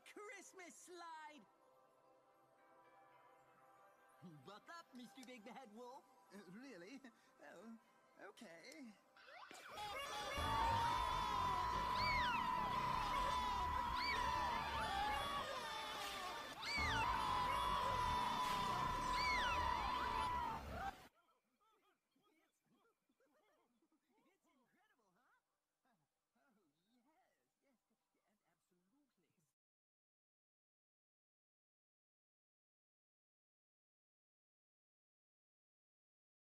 Christmas slide! Buck up, Mr. Big Bad Wolf. Really? Oh, okay.